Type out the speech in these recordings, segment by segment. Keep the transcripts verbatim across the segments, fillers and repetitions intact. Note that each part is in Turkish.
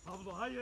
Pablo hayır.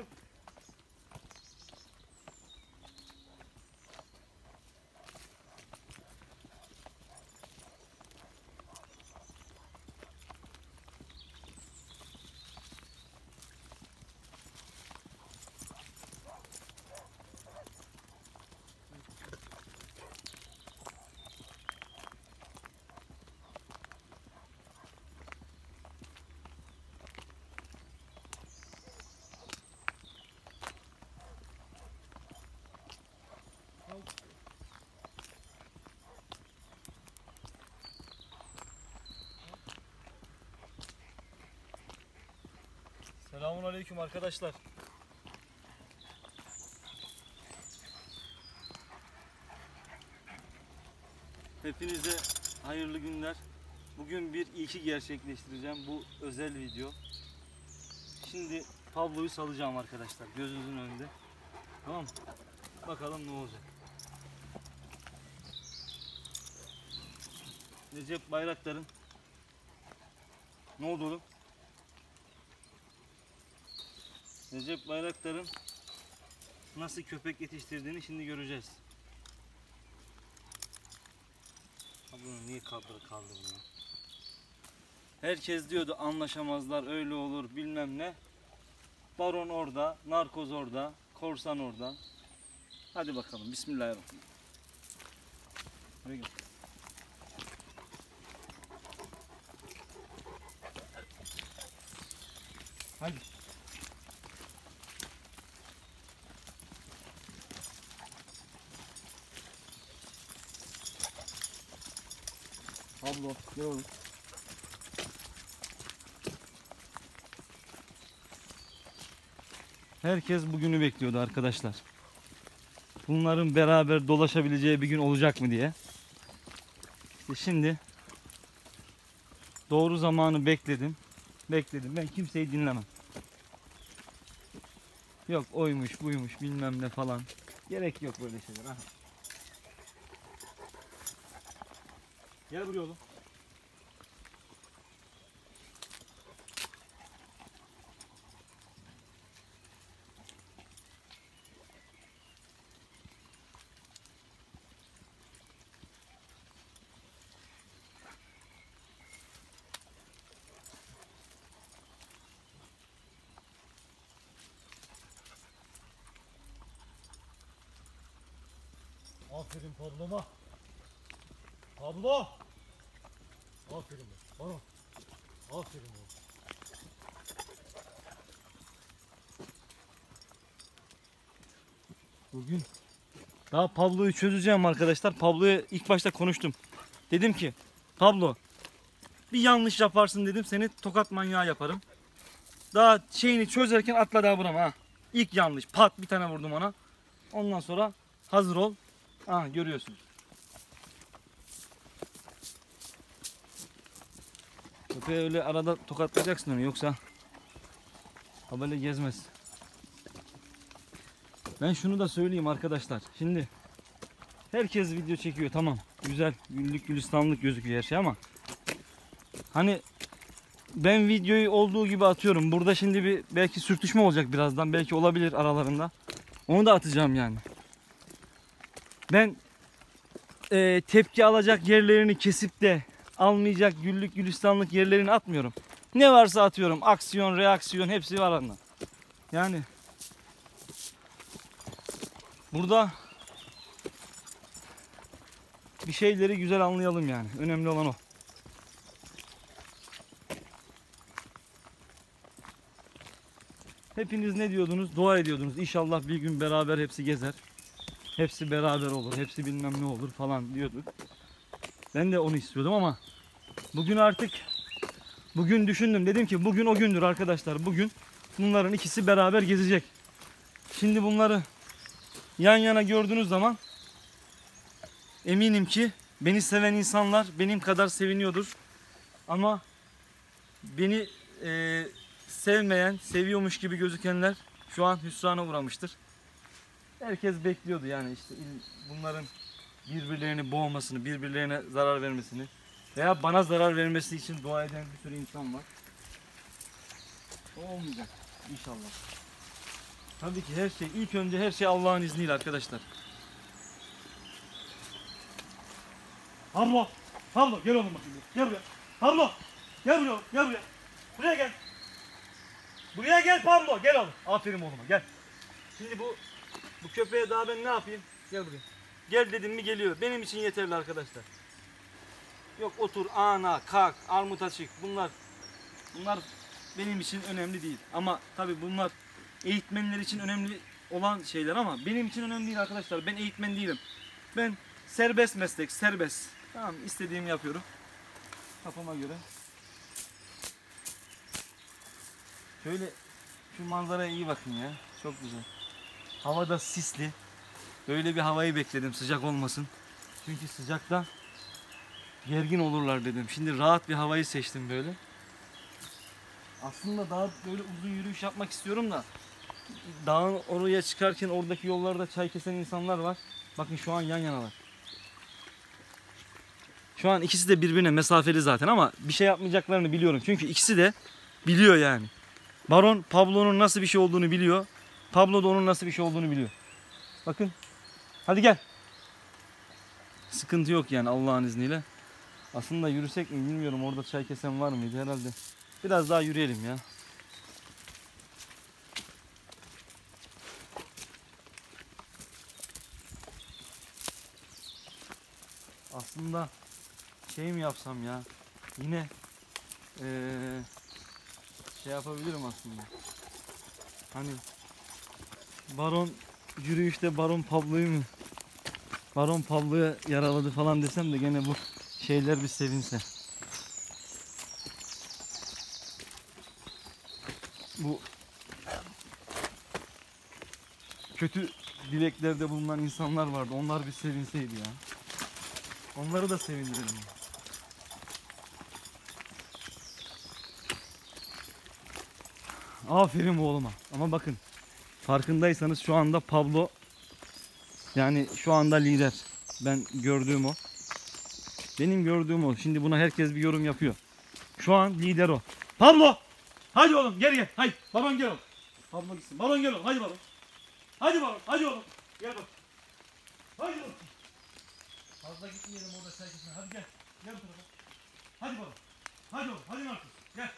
Selamünaleyküm arkadaşlar. Hepinize hayırlı günler. Bugün bir ilki gerçekleştireceğim. Bu özel video. Şimdi Pablo'yu salacağım arkadaşlar. Gözünüzün önünde. Tamam mı? Bakalım ne olacak. Recep Bayraktar'ın ne oldu oğlum? Recep Bayraktar'ın nasıl köpek yetiştirdiğini şimdi göreceğiz. Ha bunu niye kaldır kaldırdın ya? Herkes diyordu anlaşamazlar, öyle olur bilmem ne. Baron orada, narkoz orada, korsan orada. Hadi bakalım, bismillahirrahmanirrahim. Buraya gel. Hadi. Pablo, gel oğlum. Herkes bugünü bekliyordu arkadaşlar. Bunların beraber dolaşabileceği bir gün olacak mı diye. İşte şimdi doğru zamanı bekledim. Bekledim. Ben kimseyi dinlemem. Yok oymuş, buymuş, bilmem ne falan. Gerek yok böyle şeyler. Ha. Gel buraya oğlum. Aferin Pablo'ma. Pablo. Aferin bana. Aferin oğlum. Bugün daha Pablo'yu çözeceğim arkadaşlar. Pablo'ya ilk başta konuştum. Dedim ki Pablo bir yanlış yaparsın dedim, seni tokat manyağı yaparım. Daha şeyini çözerken atla daha burama ha. İlk yanlış pat bir tane vurdum ona. Ondan sonra hazır ol. Ha görüyorsunuz. Köpeği öyle arada tokatlayacaksın onu, yoksa haberi gezmez. Ben şunu da söyleyeyim arkadaşlar. Şimdi herkes video çekiyor, tamam. Güzel, güllük gülistanlık gözüküyor her şey ama hani ben videoyu olduğu gibi atıyorum. Burada şimdi bir belki sürtüşme olacak birazdan. Belki olabilir aralarında. Onu da atacağım yani. Ben e, tepki alacak yerlerini kesip de almayacak güllük gülistanlık yerlerini atmıyorum. Ne varsa atıyorum. Aksiyon, reaksiyon hepsi var arasında. Yani burada bir şeyleri güzel anlayalım yani. Önemli olan o. Hepiniz ne diyordunuz? Dua ediyordunuz. İnşallah bir gün beraber hepsi gezer. Hepsi beraber olur. Hepsi bilmem ne olur falan diyorduk. Ben de onu istiyordum ama bugün artık bugün düşündüm. Dedim ki bugün o gündür arkadaşlar. Bugün bunların ikisi beraber gezecek. Şimdi bunları yan yana gördüğünüz zaman eminim ki beni seven insanlar benim kadar seviniyordur. Ama beni e, sevmeyen, seviyormuş gibi gözükenler şu an hüsrana uğramıştır. Herkes bekliyordu yani işte bunların birbirlerini boğmasını, birbirlerine zarar vermesini veya bana zarar vermesi için dua eden bir sürü insan var. O olmayacak inşallah. Tabii ki her şey, ilk önce her şey Allah'ın izniyle arkadaşlar. Pablo. Pablo gel oğlum bakayım. Gel buraya. Pablo. Gel buraya oğlum. Gel buraya. Buraya gel. Buraya gel Pablo. Gel oğlum. Aferin oğluma gel. Şimdi bu bu köpeğe daha ben ne yapayım? Gel buraya. Gel dedim mi geliyor. Benim için yeterli arkadaşlar. Yok otur, ana, kalk, armut açık. Bunlar bunlar benim için önemli değil. Ama tabii bunlar eğitmenler için önemli olan şeyler ama benim için önemli değil arkadaşlar. Ben eğitmen değilim. Ben serbest meslek, serbest. Tamam, istediğimi yapıyorum. Kafama göre. Şöyle şu manzaraya iyi bakın ya. Çok güzel. Hava da sisli. Böyle bir havayı bekledim, sıcak olmasın. Çünkü sıcakta gergin olurlar dedim. Şimdi rahat bir havayı seçtim böyle. Aslında daha böyle uzun yürüyüş yapmak istiyorum da dağın oraya çıkarken oradaki yollarda çay kesen insanlar var. Bakın şu an yan yanalar. Şu an ikisi de birbirine mesafeli zaten ama bir şey yapmayacaklarını biliyorum. Çünkü ikisi de biliyor yani. Baron Pablo'nun nasıl bir şey olduğunu biliyor. Pablo da onun nasıl bir şey olduğunu biliyor. Bakın. Hadi gel. Sıkıntı yok yani Allah'ın izniyle. Aslında yürüsek mi bilmiyorum. Orada çay kesen var mıydı herhalde. Biraz daha yürüyelim ya. Aslında şey mi yapsam ya? Yine ee, şey yapabilirim aslında. Hani Baron yürüyüşte Baron Pablo'yu mu? Baron Pablo'ya yaraladı falan desem de gene bu şeyler bir sevinse. Bu kötü dileklerde bulunan insanlar vardı. Onlar bir sevinseydi ya. Onları da sevindirelim. Aferin oğluma. Ama bakın farkındaysanız şu anda Pablo yani şu anda lider. Ben gördüğüm o. Benim gördüğüm o. Şimdi buna herkes bir yorum yapıyor. Şu an lider o. Pablo. Hadi oğlum gel gel. Haydi. Baron gel oğlum. Pablo gitsin. Baron gel oğlum. Hadi Baron. Hadi Baron. Hadi oğlum. Gel bak. Hadi oğlum. Fazla gitmeyelim orada çay kısmına. Hadi gel. Gel bu tarafa. Hadi Baron. Hadi oğlum. Hadi Marcus. Gel.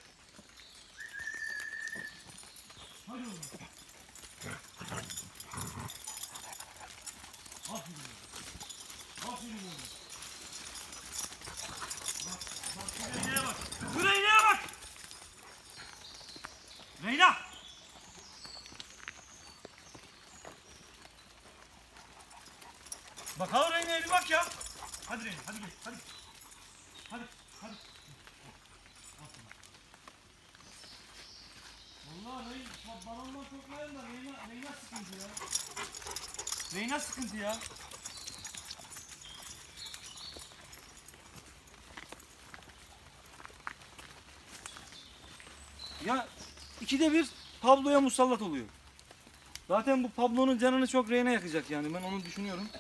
Hadi oğlum. Aferin oğlum. Aferin oğlum. Bak. Bak. Şu Reyna'ya bak. Şu Reyna'ya bak. Reyna. Bakalım Reyna'ya bir bak ya. Hadi Reyna. Hadi gel. Hadi. Hadi. Hadi. Aferin. Vallahi Reyna. Balondan toplayın da Reyna, Reyna sıkıntı ya. Reyna sıkıntı ya. Ya ikide bir Pablo'ya musallat oluyor. Zaten bu Pablo'nun canını çok Reyna yakacak yani ben onu düşünüyorum.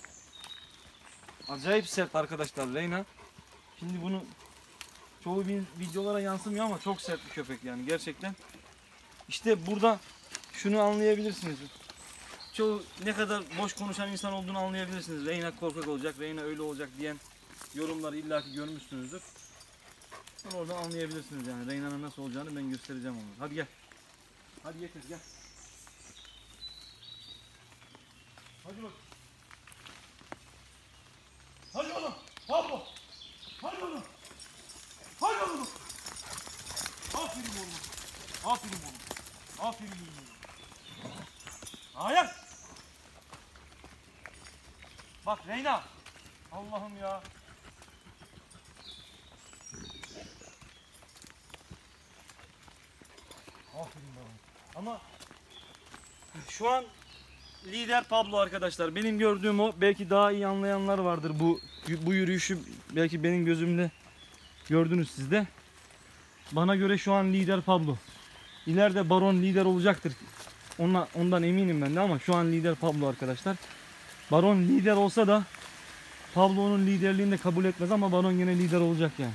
Acayip sert arkadaşlar Reyna. Şimdi bunu çoğu videolara yansımıyor ama çok sert bir köpek yani gerçekten. İşte burada şunu anlayabilirsiniz. Çoğu ne kadar boş konuşan insan olduğunu anlayabilirsiniz. Reyna korkak olacak, Reyna öyle olacak diyen yorumları illaki görmüşsünüzdür. Oradan anlayabilirsiniz yani Reyna'nın nasıl olacağını ben göstereceğim onu. Hadi gel. Hadi getir gel. Hadi bak. Hadi oğlum. Pablo. Hadi oğlum. Hadi oğlum. Aferin oğlum. Aferin oğlum. Aferin oğlum. Hayır. Bak Reyna. Allah'ım ya. Aferin bana. Ama şu an lider Pablo arkadaşlar. Benim gördüğüm o. Belki daha iyi anlayanlar vardır bu bu yürüyüşü belki benim gözümle gördünüz siz de. Bana göre şu an lider Pablo. İleride Baron lider olacaktır. Ondan, ondan eminim ben de ama şu an lider Pablo arkadaşlar. Baron lider olsa da Pablo'nun liderliğini de kabul etmez ama Baron yine lider olacak yani.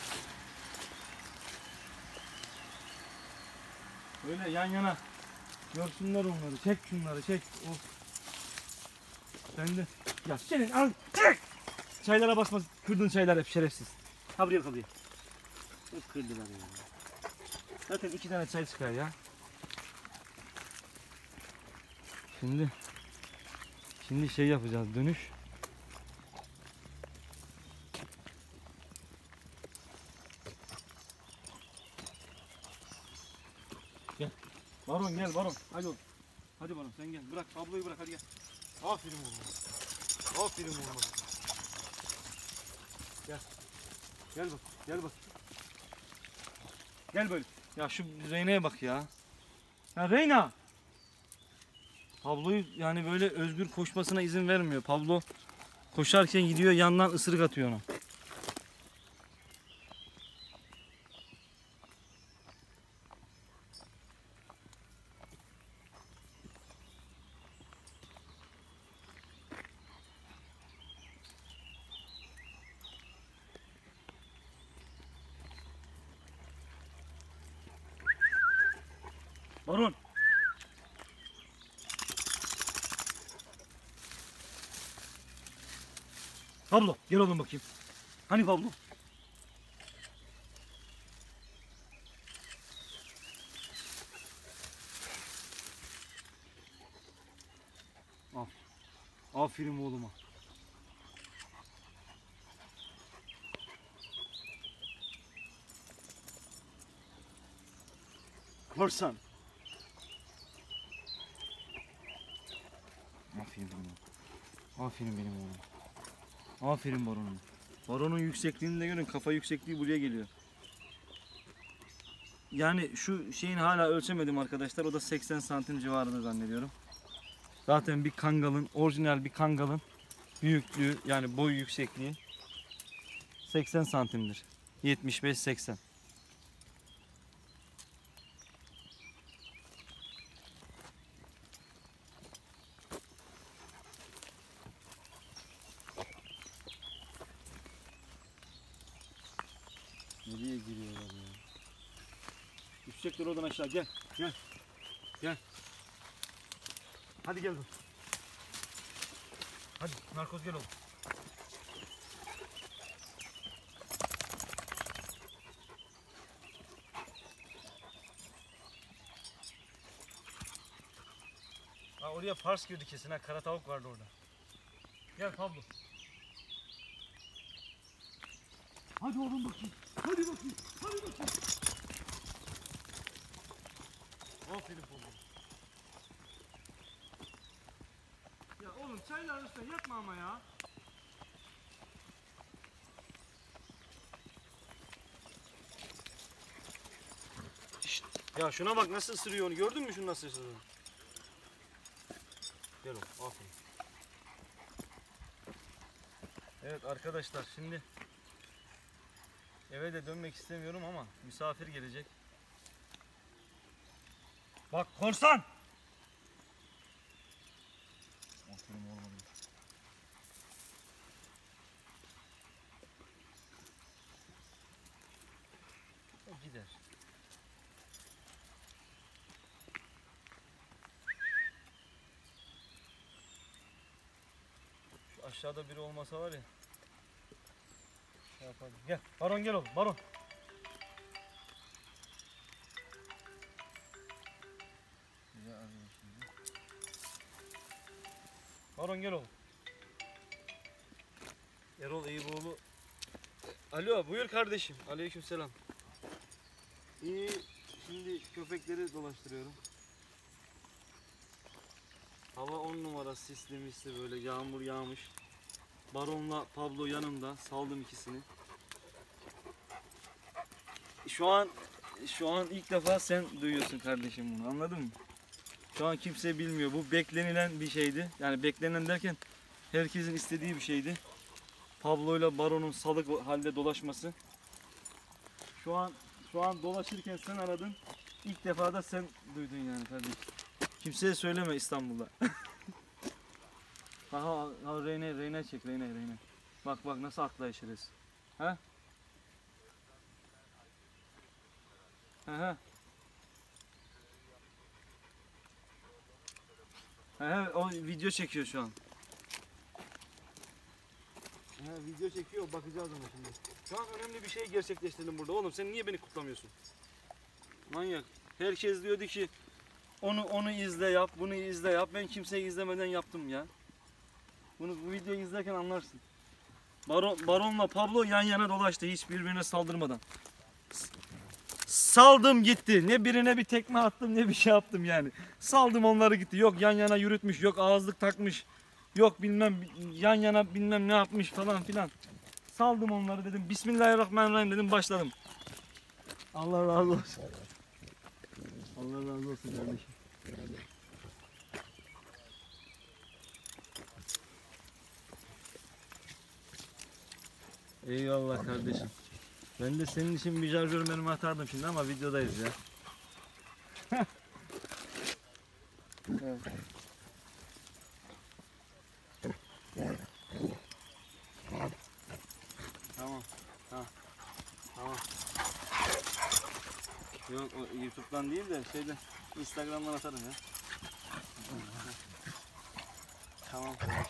Öyle yan yana Görsünler onları. Çek şunları çek. Of. Sen de. Ya senin al. Çek. Çaylara basma. Kırdın çaylar hep şerefsiz. Ha buraya kalıyor. Hep kırdılar ya. Zaten iki tane çay çıkar ya. Şimdi. Şimdi şey yapacağız. Dönüş. Gel. Baron gel Baron. Hadi oğlum. Hadi Baron sen gel. Bırak ablayı bırak hadi gel. Aferin oğlum. Aferin oğlum. Gel. Gel bak. Gel bak. Gel böyle. Ya şu Reyna'ya bak ya. Ya Reyna. Pablo'yu yani böyle özgür koşmasına izin vermiyor. Pablo koşarken gidiyor yandan ısırık atıyor ona. Baron. Pablo gel oğlum bakayım. Hani Pablo? Aferin. Aferin oğluma. Korsan. Aferin benim. Aferin benim oğlum. Aferin Baron'um. Baron'un yüksekliğini de görün. Kafa yüksekliği buraya geliyor. Yani şu şeyin hala ölçemedim arkadaşlar. O da seksen santim civarında zannediyorum. Zaten bir kangalın, orijinal bir kangalın büyüklüğü yani boy yüksekliği seksen santimdir. yetmiş beş seksen. Nereye giriyorlar ya? Düşecekler oradan aşağı. Gel. Gel. Gel. Hadi gel. Hadi narkoz gel oğlum. Ha oraya pars girdi kesin ha. Kara tavuk vardı orada. Gel Pablo. Hadi oğlum bakayım. Hadi bakayım. Hadi bakayım. Aferin Pablo. Ya oğlum çaylar üstüne yatma ama ya. Şişt. Ya şuna bak nasıl ısırıyor onu. Gördün mü şunu nasıl ısırıyor? Gel oğlum. Aferin. Evet arkadaşlar şimdi eve de dönmek istemiyorum ama misafir gelecek. Bak korsan! Aferin olmadı. O gider. Şu aşağıda biri olmasa var ya. Şey yapardım. Gel Baron gel oğlum Baron. Baron gel oğlum. Erol Eyüboğlu. Alo buyur kardeşim. Aleykümselam. İyi şimdi köpekleri dolaştırıyorum. Hava on numara sisli misli böyle yağmur yağmış. Baron'la Pablo yanımda saldım ikisini. Şu an şu an ilk defa sen duyuyorsun kardeşim bunu anladın mı? Şu an kimse bilmiyor. Bu beklenilen bir şeydi. Yani beklenen derken herkesin istediği bir şeydi. Pablo ile Baron'un salık halde dolaşması. Şu an şu an dolaşırken sen aradın. İlk defa da sen duydun yani kardeşim. Kimseye söyleme İstanbul'da. ha ha, ha Reyne Reyne çek Reyne Reyne. Bak bak nasıl atlayışırız. Ha? Ha ha. He, o video çekiyor şu an. He, video çekiyor, bakacağız ona şimdi. Şu an önemli bir şey gerçekleştirdim burada. Oğlum sen niye beni kutlamıyorsun? Manyak. Herkes diyordu ki onu onu izle yap, bunu izle yap. Ben kimseyi izlemeden yaptım ya. Bunu bu videoyu izlerken anlarsın. Baron, Baron'la Pablo yan yana dolaştı hiç birbirine saldırmadan. S- Saldım gitti. Ne birine bir tekme attım ne bir şey yaptım yani. Saldım onları gitti. Yok yan yana yürütmüş, yok ağızlık takmış. Yok bilmem yan yana bilmem ne yapmış falan filan. Saldım onları dedim. Bismillahirrahmanirrahim dedim başladım. Allah razı olsun. Allah razı olsun kardeşim. Eyvallah kardeşim. Ben de senin için bir şarjör mermi atardım şimdi ama videodayız ya. Evet. Tamam. Ha. Tamam. Yok o YouTube'dan değil de şeyden Instagram'dan atarım ya. Tamam kardeşim.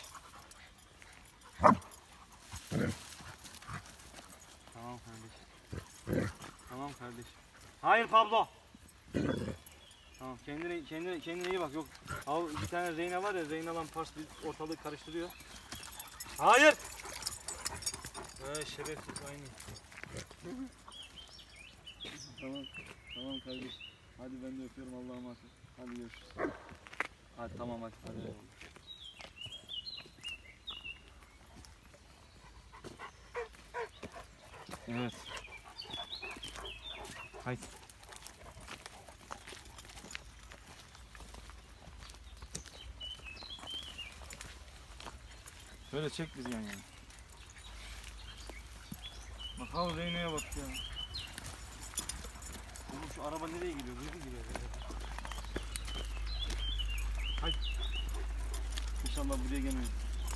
Tamam kardeşim. Tamam kardeşim. Hayır Pablo. Tamam kendine kendine kendine iyi bak. Yok. Al bir tane Reyna var ya, Reyna lan pars bir ortalığı karıştırıyor. Hayır. Ee, şerefsiz aynı. Tamam. Tamam kardeşim. Hadi ben de öpüyorum, Allah'a emanet ol. Hadi görüşürüz. Hadi tamam hadi. Hadi. Evet. Haydi. Şöyle çek bizi yan yana. Bak al Reyna'ya bak ya. Oğlum şu araba nereye gidiyor? Nereye gidiyor? Haydi. İnşallah buraya gelmeyiz.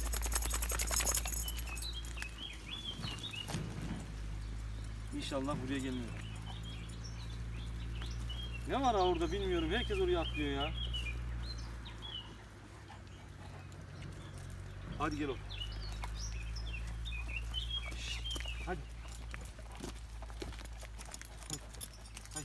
İnşallah buraya gelmiyor. Ne var ha orada bilmiyorum. Herkes oraya atlıyor ya. Hadi gel oğlum. Şşt, hadi. Hadi.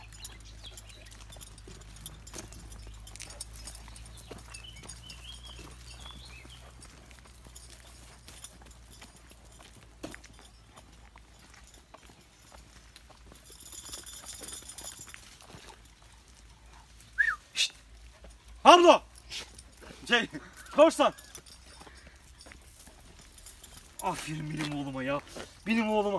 Şşt. Pablo! Şey, korsan! Aferin benim oğluma ya. Benim oğluma.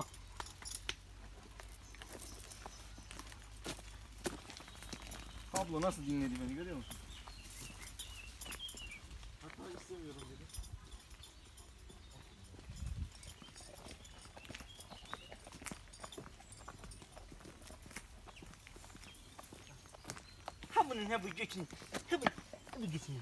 Pablo nasıl dinledi beni görüyor musun? Hatta istemiyorum dedi. Ha bunun ne bu götün? Ha bu, ha bu götün.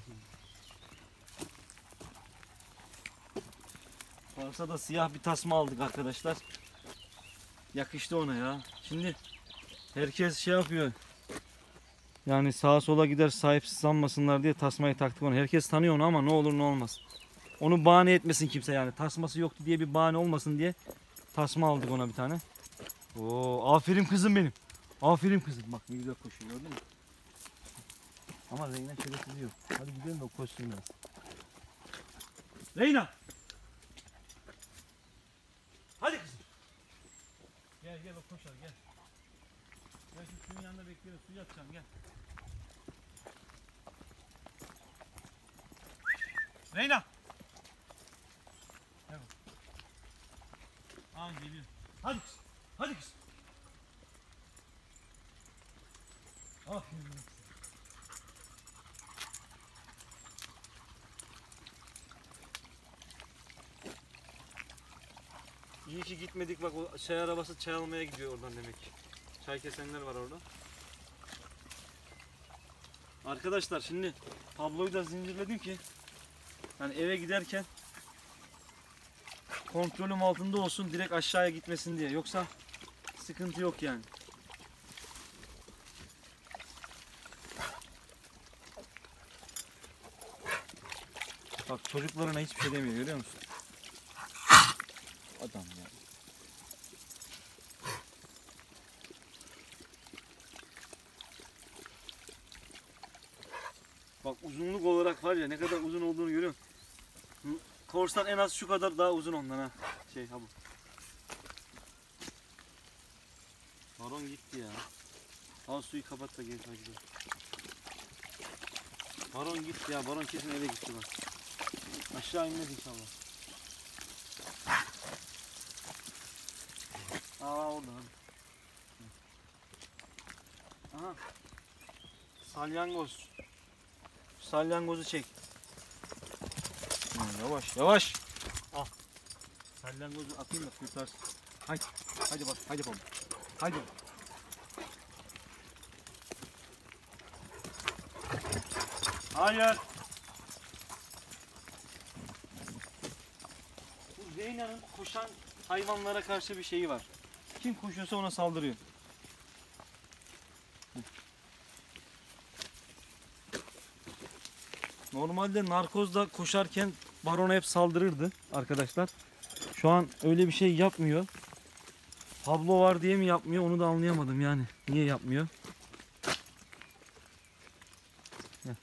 Varsa da siyah bir tasma aldık arkadaşlar. Yakıştı ona ya. Şimdi herkes şey yapıyor. Yani sağa sola gider sahipsiz sanmasınlar diye tasmayı taktık ona. Herkes tanıyor onu ama ne olur ne olmaz. Onu bahane etmesin kimse yani. Tasması yoktu diye bir bahane olmasın diye tasma aldık ona bir tane. Oo, aferin kızım benim. Aferin kızım. Bak ne güzel koşuyor gördün mü? Ama Reyna şerefsiz yok. Hadi gidelim de o koşsun biraz. Reyna! Hadi kızım. Gel gel o koşar gel. Gel şu suyun yanında bekliyoruz. Suyu atacağım gel. Reyna! Gel bak. Aa geliyor. Hadi kızım. Hadi kızım. Aferin kızım. İyi ki gitmedik bak o çay arabası çay almaya gidiyor oradan demek ki. Çay kesenler var orada. Arkadaşlar şimdi Pablo'yu da zincirledim ki yani eve giderken kontrolüm altında olsun direkt aşağıya gitmesin diye. Yoksa sıkıntı yok yani. Bak çocuklarına hiçbir şey demiyor, görüyor musun? Adam ya. Bak uzunluk olarak var ya, ne kadar uzun olduğunu görüyor musun? Korsan en az şu kadar daha uzun ondan ha. Şey ha bu. Baron gitti ya. Al suyu kapat da gel hadi. Baron gitti ya. Baron kesin eve gitti bak. Aşağı inmez inşallah. Aa orada. Aha. Salyangoz. Salyangozu çek. Hı, yavaş yavaş. Al. Salyangozu atayım da kurtarsın. Haydi. Haydi bak. Haydi baba. Haydi. Hayır. Bu Reyna'nın koşan hayvanlara karşı bir şeyi var. Kim koşuyorsa ona saldırıyor. Normalde narkozda koşarken Baron'a hep saldırırdı arkadaşlar. Şu an öyle bir şey yapmıyor. Pablo var diye mi yapmıyor onu da anlayamadım yani. Niye yapmıyor? Heh.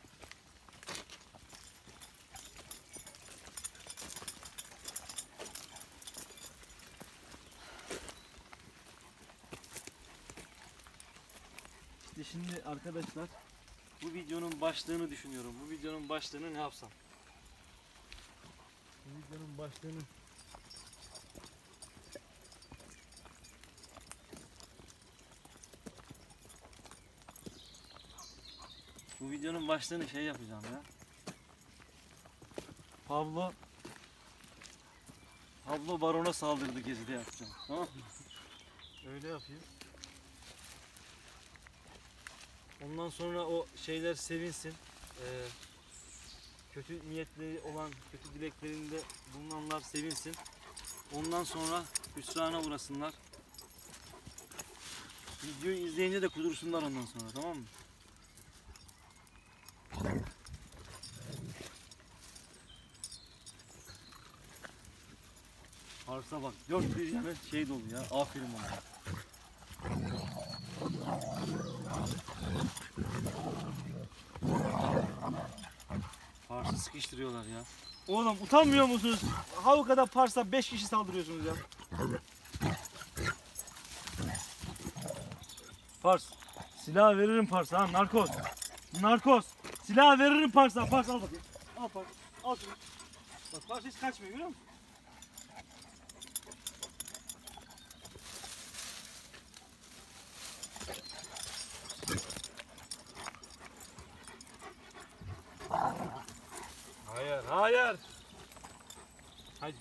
İşte şimdi arkadaşlar bu videonun başlığını düşünüyorum. Bu videonun başlığını ne yapsam? Bu videonun başlığını Bu videonun başlığını şey yapacağım ya. Pablo Pablo Baron'a saldırdı gezide yapacağım. Tamam mı? Öyle yapayım. Ondan sonra o şeyler sevinsin. Ee, kötü niyetleri olan, kötü dileklerinde bulunanlar sevinsin. Ondan sonra hüsrana uğrasınlar. Videoyu izleyince de kudursunlar ondan sonra, tamam mı? Parsa bak, dört bir yana şey dolu ya, aferin ona. Parsı sıkıştırıyorlar ya. Oğlum utanmıyor musunuz? Ha o kadar parsa beş kişi saldırıyorsunuz ya. Pars, silah veririm parsa ha, narkoz. Narkoz, silah veririm parsa. Pars al bakayım. Al pars, al şunu. Bak pars hiç kaçmıyor, görüyor musun? Hayır, hayır. Haydi.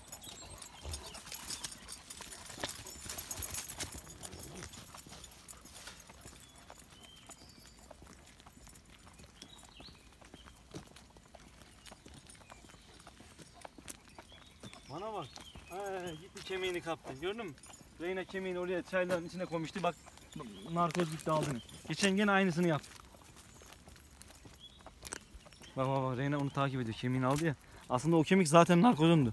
Bana bak. Ee, gitti kemiğini kaptı. Gördün mü? Reyna kemiğini oraya çayların içine koymuştu. Bak narkoz gitti aldığını. Geçen gene aynısını yaptı. Bak bak bak Reyna onu takip ediyor. Kemiğini aldı ya. Aslında o kemik zaten narkozundu.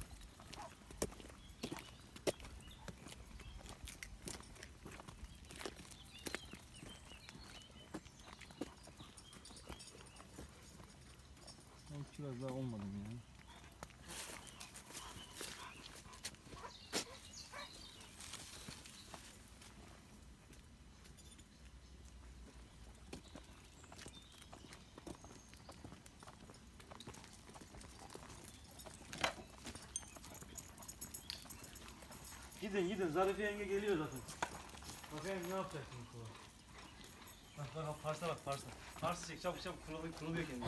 Biraz daha olmadı mı ya? Gidin gidin, Zarife yenge geliyor zaten. Bakayım ne yapacaksınız bu? Bak bak bak, parsa bak parsa. Parsa çek, çabuk çabuk, kuruluyor, kuruluyor kendini.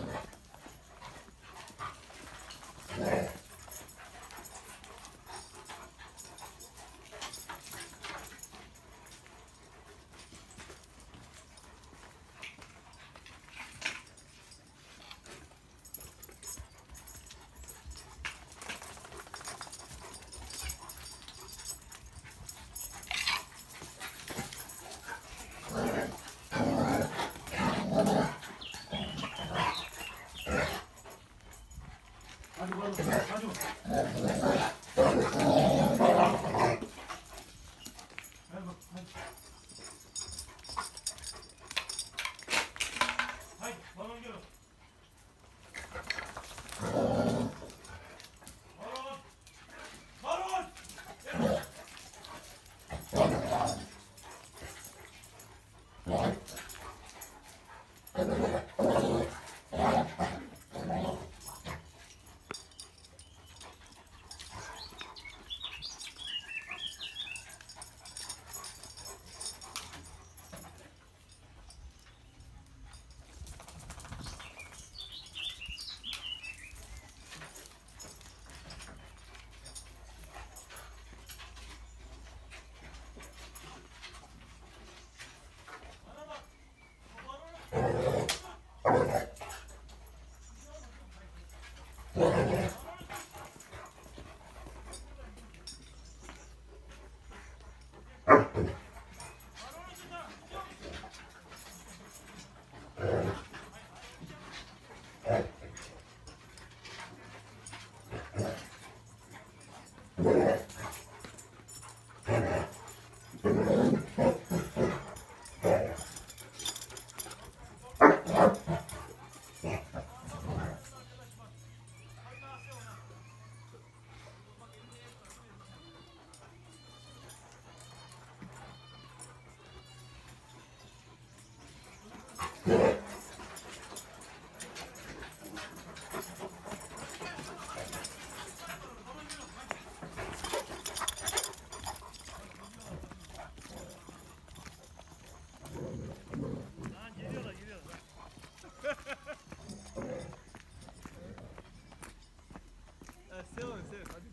Sev onu sev hadi.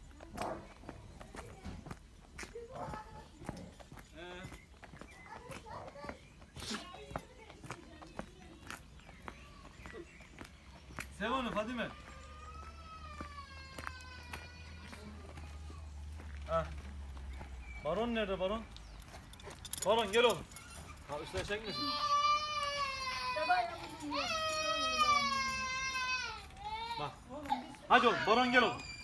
Ee. Sev onu Fadime. Ha. Baron nerede baron? Baron gel oğlum. Ha üstüne çekmesin. Bak. Hadi oğlum baron gel oğlum.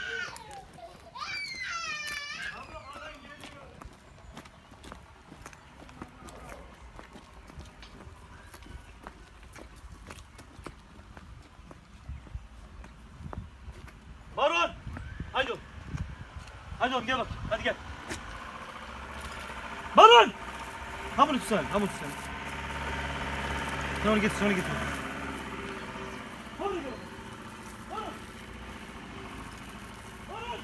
Baron! Hadi oğlum. Hadi oğlum gel bak. Hadi gel. Baron! Ha bunu tutsana. Ha bunu tutsana. Sen onu getir. Sen onu getir. Hadi gel. Baron! Baron!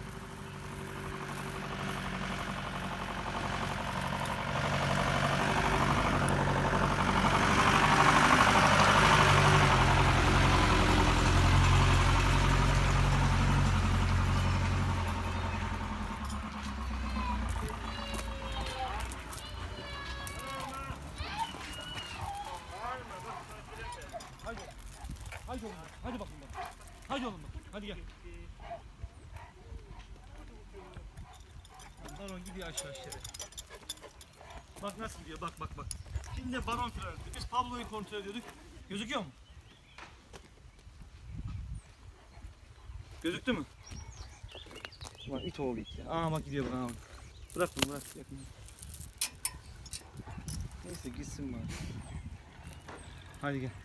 Hadi. Hadi oğlum. Hadi bakayım bak. Hadi oğlum bak. Hadi gel. Baron gidiyor aşağı aşağı. Bak nasıl gidiyor. Bak bak bak. Şimdi de baron kontrol ediyor. Biz Pablo'yu kontrol ediyorduk. Gözüküyor mu? Gözüktü mü? Bak it oğlu it ya. Aa bak gidiyor bak. Aa, bak. Bırak bunu bırak. Yakın. Neyse gitsin bari. Hadi gel.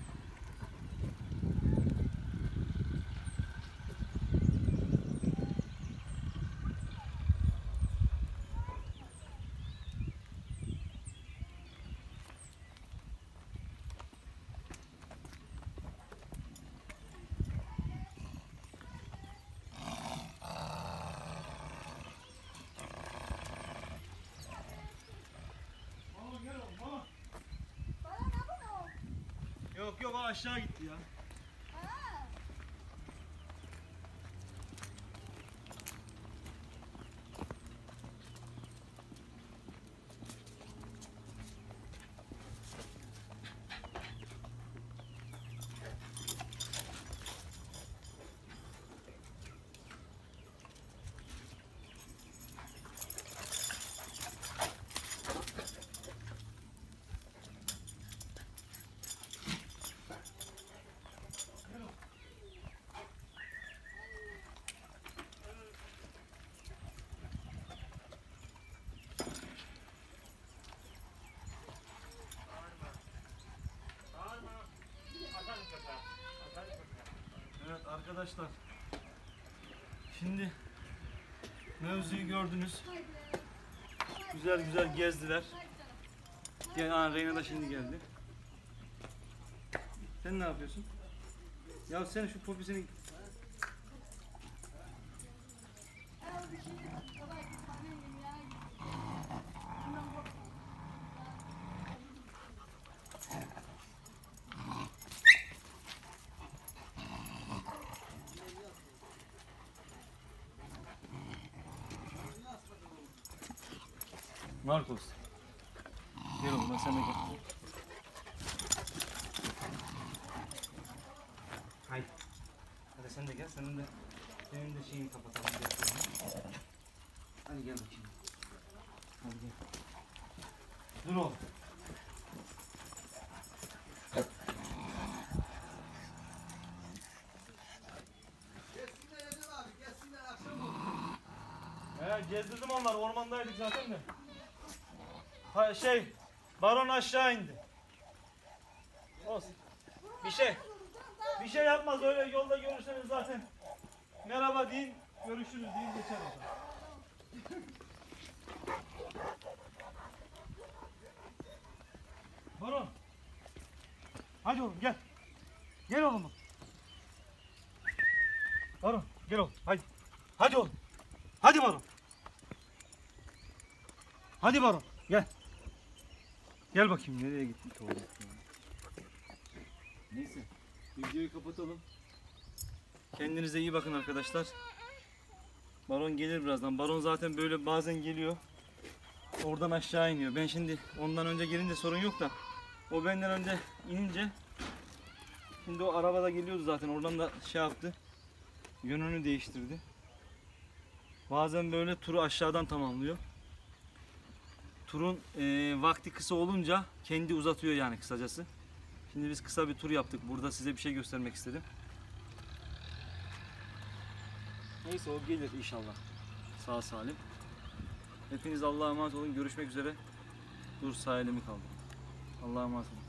Yok yok o aşağı gitti ya. Evet arkadaşlar. Şimdi mevzuyu gördünüz. Güzel güzel gezdiler. Gel, aa, Reyna da şimdi geldi. Sen ne yapıyorsun? Ya sen şu popisini... Marcos. Gel oğlum, ben sen de gel. Haydi. Hadi sen de gel, senin de senin de şeyini kapatalım. Gel. Hadi gel bakayım. Hadi gel. Dur oğlum. He, gezdirdim onları, ormandaydık zaten de. Ha, şey, baron aşağı indi. Olsun. Bir şey, bir şey yapmaz, öyle yolda görürseniz zaten merhaba deyin, görüşürüz deyin, geçer o zaman. Baron. Hadi oğlum gel. Gel oğlum. Baron gel oğlum, hadi. Hadi oğlum. Hadi Baron. Hadi Baron gel. Gel bakayım nereye gitti tuvalet ya. Neyse videoyu kapatalım. Kendinize iyi bakın arkadaşlar. Baron gelir birazdan. Baron zaten böyle bazen geliyor. Oradan aşağı iniyor. Ben şimdi ondan önce gelince sorun yok da o benden önce inince şimdi o arabada geliyordu zaten. Oradan da şey yaptı. Yönünü değiştirdi. Bazen böyle turu aşağıdan tamamlıyor. Turun e, vakti kısa olunca kendi uzatıyor yani kısacası. Şimdi biz kısa bir tur yaptık. Burada size bir şey göstermek istedim. Neyse o gelir inşallah. Sağ salim. Hepiniz Allah'a emanet olun. Görüşmek üzere. Dur sağ elimi kaldı. Allah'a emanet olun.